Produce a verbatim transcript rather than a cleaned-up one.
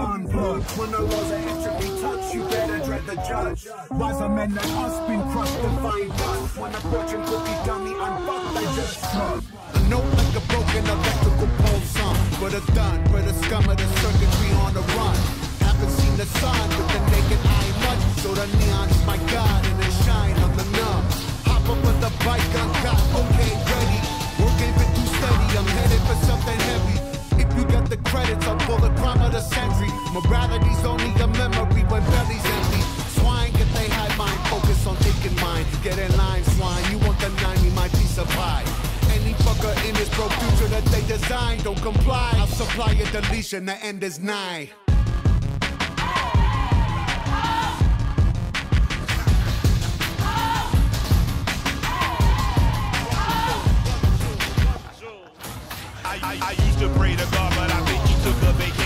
run blood. When the laws of entropy touch, you better dread the judge. Wiser men than us been crushed and find dust. When a fortune cookie dummy unfucked, I just shrug. A note like a broken electrical pole song. For the done, for the scum of the circuitry on the run. Haven't seen the sun with the naked eye much. So the neon is my god and it shine on the numb. Hop up on the bike, gun got okay, ready. Work ain't been too steady, I'm headed for something heavy. If you got the credits, I'll pull the crime of the century. Morality's only a memory when belly's empty. Swine get they high mind, focus on thinking mind. Get in line, swine, you won't deny me my piece of pie. Any fucker in this broke future that they design, don't comply. I'll supply a deletion, the end is nigh. I, I, I used to pray to God, but I think he took a vacation.